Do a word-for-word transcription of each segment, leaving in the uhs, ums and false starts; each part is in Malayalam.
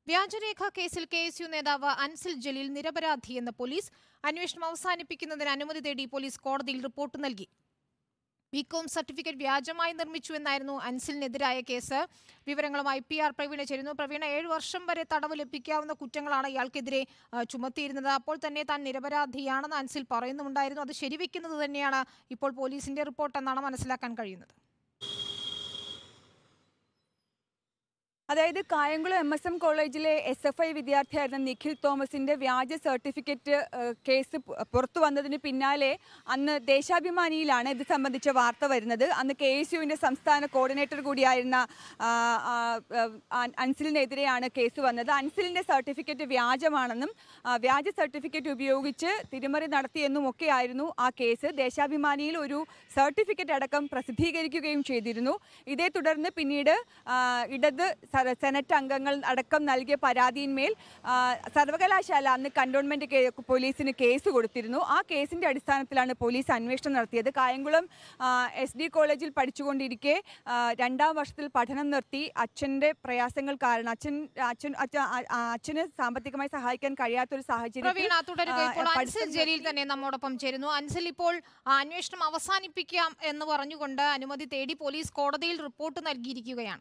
വ്യാജരേഖ കേസിൽ കെ എസ് യു നേതാവ് അൻസിൽ ജലീൽ നിരപരാധിയെന്ന് പോലീസ്. അന്വേഷണം അവസാനിപ്പിക്കുന്നതിന് അനുമതി തേടി പോലീസ് കോടതിയിൽ റിപ്പോർട്ട് നൽകി. ബികോം സർട്ടിഫിക്കറ്റ് വ്യാജമായി നിർമ്മിച്ചുവെന്നായിരുന്നു അൻസിലിനെതിരായ കേസ്. വിവരങ്ങളുമായി പി ആർ പ്രവീണ ചേരുന്നു. പ്രവീണ, ഏഴു വർഷം വരെ തടവ് ലഭിക്കാവുന്ന കുറ്റങ്ങളാണ് ഇയാൾക്കെതിരെ ചുമത്തിയിരുന്നത്. അപ്പോൾ തന്നെ താൻ നിരപരാധിയാണെന്ന് അൻസിൽ പറയുന്നുണ്ടായിരുന്നു. അത് ശരിവെക്കുന്നത് തന്നെയാണ് ഇപ്പോൾ പോലീസിന്റെ റിപ്പോർട്ട് എന്നാണ് മനസ്സിലാക്കാൻ കഴിയുന്നത്. അതായത് കായംകുളം എം എസ് എം കോളേജിലെ എസ് എഫ് ഐ വിദ്യാർത്ഥിയായിരുന്ന നിഖിൽ തോമസിന്റെ വ്യാജ സർട്ടിഫിക്കറ്റ് കേസ് പുറത്തു വന്നതിന് പിന്നാലെ അന്ന് ദേശാഭിമാനിയിലാണ് ഇത് സംബന്ധിച്ച വാർത്ത വരുന്നത്. അന്ന് കെ എസ് യുവിൻ്റെ സംസ്ഥാന കോർഡിനേറ്റർ കൂടിയായിരുന്ന അൻസിലിനെതിരെയാണ് കേസ് വന്നത്. അൻസിലിൻ്റെ സർട്ടിഫിക്കറ്റ് വ്യാജമാണെന്നും വ്യാജ സർട്ടിഫിക്കറ്റ് ഉപയോഗിച്ച് തിരിമറി നടത്തിയെന്നും ഒക്കെയായിരുന്നു ആ കേസ്. ദേശാഭിമാനിയിൽ ഒരു സർട്ടിഫിക്കറ്റ് അടക്കം പ്രസിദ്ധീകരിക്കുകയും ചെയ്തിരുന്നു. ഇതേ തുടർന്ന് പിന്നീട് ഇടത് സെനറ്റ് അംഗങ്ങൾ അടക്കം നൽകിയ പരാതിയിന്മേൽ സർവകലാശാല അന്ന് കണ്ടോൺമെന്റ് പോലീസിന് കേസ് കൊടുത്തിരുന്നു. ആ കേസിന്റെ അടിസ്ഥാനത്തിലാണ് പോലീസ് അന്വേഷണം നടത്തിയത്. കായംകുളം എസ് ഡി കോളേജിൽ പഠിച്ചുകൊണ്ടിരിക്കെ രണ്ടാം വർഷത്തിൽ പഠനം നിർത്തി അച്ഛൻ്റെ പ്രയാസങ്ങൾ കാരണം അച്ഛൻ അച്ഛൻ അച്ഛന് സാമ്പത്തികമായി സഹായിക്കാൻ കഴിയാത്തൊരു സാഹചര്യത്തിൽ ജലീൽ തന്നെ നമ്മോടൊപ്പം ചേരുന്നു. അൻസിൽ ഇപ്പോൾ അന്വേഷണം അവസാനിപ്പിക്കാം എന്ന് പറഞ്ഞുകൊണ്ട് അനുമതി തേടി പോലീസ് കോടതിയിൽ റിപ്പോർട്ട് നൽകിയിരിക്കുകയാണ്.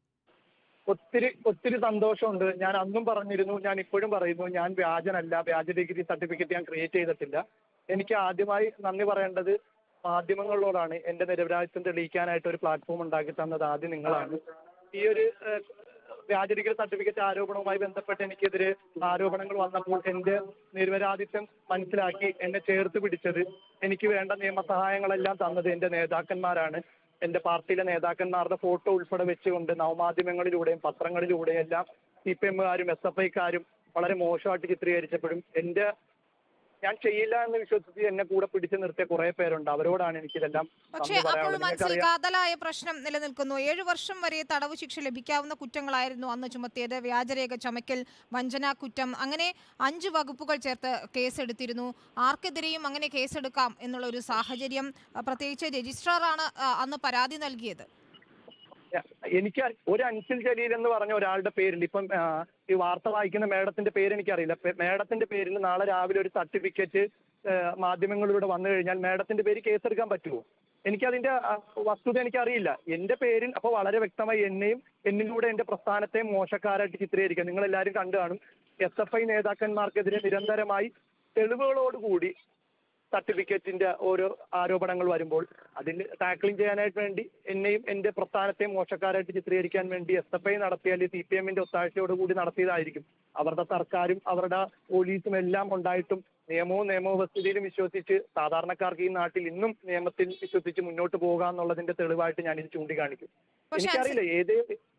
ഒത്തിരി ഒത്തിരി സന്തോഷമുണ്ട്. ഞാൻ അന്നും പറഞ്ഞിരുന്നു, ഞാൻ ഇപ്പോഴും പറയുന്നു, ഞാൻ വ്യാജനല്ല, വ്യാജ ഡിഗ്രി സർട്ടിഫിക്കറ്റ് ഞാൻ ക്രിയേറ്റ് ചെയ്തിട്ടില്ല. എനിക്ക് ആദ്യമായി നന്ദി പറയേണ്ടത് മാധ്യമങ്ങളോടാണ്. എൻ്റെ നിരപരാധിത്വം തെളിയിക്കാനായിട്ട് ഒരു പ്ലാറ്റ്ഫോം ഉണ്ടാക്കി തന്നത് ആദ്യം നിങ്ങളാണ്. ഈ ഒരു വ്യാജ ഡിഗ്രി സർട്ടിഫിക്കറ്റ് ആരോപണവുമായി ബന്ധപ്പെട്ട് എനിക്കെതിരെ ആരോപണങ്ങൾ വന്നപ്പോൾ എൻ്റെ നിരപരാധിത്വം മനസ്സിലാക്കി എന്നെ ചേർത്ത് പിടിച്ചത്, എനിക്ക് വേണ്ട നിയമസഹായങ്ങളെല്ലാം തന്നത് എൻ്റെ നേതാക്കന്മാരാണ്. എൻ്റെ പാർട്ടിയിലെ നേതാക്കന്മാരുടെ ഫോട്ടോ ഉൾപ്പെടെ വെച്ചുകൊണ്ട് നവമാധ്യമങ്ങളിലൂടെയും പത്രങ്ങളിലൂടെയും എല്ലാം സി പി എമ്മുകാരും എസ് എഫ് ഐക്കാരും വളരെ മോശമായിട്ട് ചിത്രീകരിച്ചപ്പോഴും എൻ്റെ ഞാൻ ചെയ്യില്ല എന്ന് വിശ്വസിച്ച് എന്നെ കൂടെ പിടിച്ചു നിർത്തിയ കുറെ പേരുണ്ട്. അവരോടാണ് എനിക്കിതെല്ലാം. പക്ഷേ അപ്പോഴും മനസ്സിൽ കാതലായ പ്രശ്നം നിലനിൽക്കുന്നു. ഏഴു വർഷം വരെ തടവ് ശിക്ഷ ലഭിക്കാവുന്ന കുറ്റങ്ങളായിരുന്നു അന്ന് ചുമത്തിയത്. വ്യാജരേഖ ചമയ്ക്കൽ, വഞ്ചനാ കുറ്റം, അങ്ങനെ അഞ്ച് വകുപ്പുകൾ ചേർത്ത് കേസെടുത്തിരുന്നു. ആർക്കെതിരെയും അങ്ങനെ കേസെടുക്കാം എന്നുള്ള ഒരു സാഹചര്യം, പ്രത്യേകിച്ച് രജിസ്ട്രാറാണ് അന്ന് പരാതി നൽകിയത്. എനിക്ക് ഒരു അൻസിൽ ജലീൽ എന്ന് പറഞ്ഞ ഒരാളുടെ പേരിൽ ഇപ്പം ഈ വാർത്ത വായിക്കുന്ന മേഡത്തിന്റെ പേര് എനിക്കറിയില്ല. മേഡത്തിന്റെ പേരിൽ നാളെ രാവിലെ ഒരു സർട്ടിഫിക്കറ്റ് മാധ്യമങ്ങളിലൂടെ വന്നു കഴിഞ്ഞാൽ മേഡത്തിന്റെ പേര് കേസെടുക്കാൻ പറ്റുമോ? എനിക്കതിന്റെ വസ്തുത എനിക്കറിയില്ല. എന്റെ പേരിൽ അപ്പോൾ വളരെ വ്യക്തമായി എന്നെയും എന്നിലൂടെ എന്റെ പ്രസ്ഥാനത്തെ മോശക്കാരായിട്ട് ചിത്രീകരിക്കുക. നിങ്ങളെല്ലാവരും കണ്ടു കാണും. എസ് എഫ് ഐ നേതാക്കന്മാർക്കെതിരെ നിരന്തരമായി തെളിവുകളോടുകൂടി സർട്ടിഫിക്കറ്റിന്റെ ഓരോ ആരോപണങ്ങൾ വരുമ്പോൾ അതിൽ ടാക്ലിംഗ് ചെയ്യാനായിട്ട് വേണ്ടി എന്നെയും എൻ്റെ പ്രസ്ഥാനത്തെയും മോശക്കാരായിട്ട് ചിത്രീകരിക്കാൻ വേണ്ടി എസ് എഫ് ഐ നടത്തിയാൽ സി പി എമ്മിന്റെ ഒത്താഴ്ചയോടുകൂടി നടത്തിയതായിരിക്കും. അവരുടെ സർക്കാരും അവരുടെ പോലീസും എല്ലാം ഉണ്ടായിട്ടും നിയമവും നിയമവ്യവസ്ഥയിലും വിശ്വസിച്ച് സാധാരണക്കാർക്ക് ഈ നാട്ടിൽ ഇന്നും നിയമത്തിൽ വിശ്വസിച്ച് മുന്നോട്ട് പോകുക എന്നുള്ളതിന്റെ തെളിവായിട്ട് ഞാനിത് ചൂണ്ടിക്കാണിക്കും. എനിക്കറിയില്ല ഏത്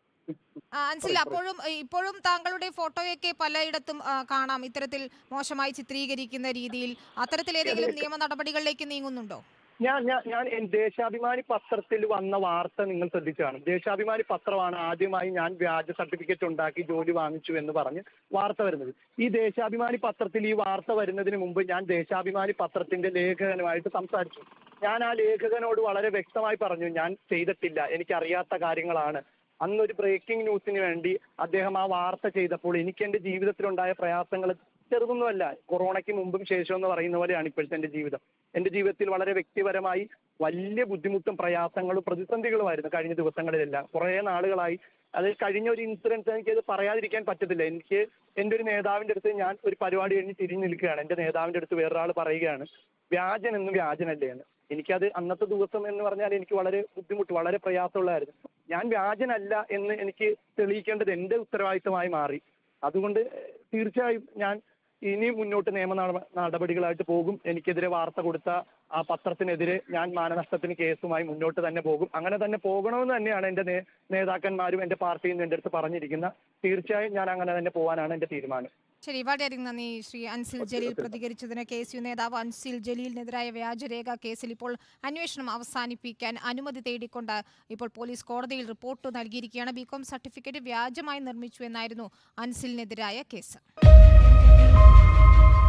അൻസിൽ, അപ്പോഴും ഇപ്പോഴും താങ്കളുടെ ഫോട്ടോയൊക്കെ പലയിടത്തും കാണാം ഇത്തരത്തിൽ മോശമായി ചിത്രീകരിക്കുന്ന രീതിയിൽ. അത്തരത്തിൽ ഏതെങ്കിലും നിയമ നടപടികളിലേക്ക് നീങ്ങുന്നുണ്ടോ? ഞാൻ ഞാൻ ഞാൻ ദേശാഭിമാനി പത്രത്തിൽ വന്ന വാർത്ത നിങ്ങൾ ശ്രദ്ധിച്ചാണ്. ദേശാഭിമാനി പത്രമാണ് ആദ്യമായി ഞാൻ വ്യാജ സർട്ടിഫിക്കറ്റ് ഉണ്ടാക്കി ജോലി വാങ്ങിച്ചു എന്ന് പറഞ്ഞ് വാർത്ത വരുന്നത്. ഈ ദേശാഭിമാനി പത്രത്തിൽ ഈ വാർത്ത വരുന്നതിന് മുമ്പ് ഞാൻ ദേശാഭിമാനി പത്രത്തിന്റെ ലേഖകനുമായിട്ട് സംസാരിച്ചു. ഞാൻ ആ ലേഖകനോട് വളരെ വ്യക്തമായി പറഞ്ഞു, ഞാൻ ചെയ്തിട്ടില്ല, എനിക്കറിയാത്ത കാര്യങ്ങളാണ്. അന്നൊരു ബ്രേക്കിംഗ് ന്യൂസിന് വേണ്ടി അദ്ദേഹം ആ വാർത്ത ചെയ്തപ്പോൾ എനിക്ക് എൻ്റെ ജീവിതത്തിലുണ്ടായ പ്രയാസങ്ങൾ ചെറുതൊന്നുമല്ല. കൊറോണയ്ക്ക് മുമ്പും ശേഷം എന്ന് പറയുന്ന പോലെയാണ് ഇപ്പോഴത്തെ എൻ്റെ ജീവിതം. എൻ്റെ ജീവിതത്തിൽ വളരെ വ്യക്തിപരമായി വലിയ ബുദ്ധിമുട്ടും പ്രയാസങ്ങളും പ്രതിസന്ധികളുമായിരുന്നു കഴിഞ്ഞ ദിവസങ്ങളിലെല്ലാം. കുറേ നാളുകളായി അത് കഴിഞ്ഞ ഒരു ഇൻസിഡൻസ് എനിക്കത് പറയാതിരിക്കാൻ പറ്റത്തില്ല. എനിക്ക് എൻ്റെ ഒരു നേതാവിൻ്റെ അടുത്ത് ഞാൻ ഒരു പരിപാടി കഴിഞ്ഞ് തിരിഞ്ഞു നിൽക്കുകയാണ്. എൻ്റെ നേതാവിൻ്റെ അടുത്ത് വേറൊരാൾ പറയുകയാണ്, വ്യാജൻ എന്ന് വ്യാജനല്ലേ എന്ന്. എനിക്കത് അന്നത്തെ ദിവസം എന്ന് പറഞ്ഞാൽ എനിക്ക് വളരെ ബുദ്ധിമുട്ട്, വളരെ പ്രയാസമുള്ളതായിരുന്നു. ഞാൻ വ്യാജനല്ല എന്ന് എനിക്ക് തെളിയിക്കേണ്ടത് എൻ്റെ ഉത്തരവാദിത്തമായി മാറി. അതുകൊണ്ട് തീർച്ചയായും ഞാൻ ഇനി മുന്നോട്ട് നിയമ നടപടികളായിട്ട് പോകും. എനിക്കെതിരെ വാർത്ത കൊടുത്ത ആ പത്രത്തിനെതിരെ ഞാൻ മാനനഷ്ടത്തിന് കേസുമായി മുന്നോട്ട് തന്നെ പോകും. അങ്ങനെ തന്നെ പോകണമെന്ന് തന്നെയാണ് എൻ്റെ നേതാക്കന്മാരും എൻ്റെ പാർട്ടിയിൽ നിന്ന് എൻ്റെ അടുത്ത് പറഞ്ഞിരിക്കുന്നത്. തീർച്ചയായും ഞാൻ അങ്ങനെ തന്നെ പോകാനാണ് എൻ്റെ തീരുമാനം. ശരി, വളരെ നന്ദി ശ്രീ അൻസിൽ ജലീൽ പ്രതികരിച്ചതിന്. കെ എസ് യു നേതാവ് അൻസിൽ ജലീലിനെതിരായ വ്യാജരേഖ കേസിൽ ഇപ്പോൾ അന്വേഷണം അവസാനിപ്പിക്കാൻ അനുമതി തേടിക്കൊണ്ട് ഇപ്പോൾ പോലീസ് കോടതിയിൽ റിപ്പോർട്ട് നൽകിയിരിക്കുകയാണ്. ബികോം സർട്ടിഫിക്കറ്റ് വ്യാജമായി നിർമ്മിച്ചു എന്നായിരുന്നു അൻസിലിനെതിരായ കേസ്.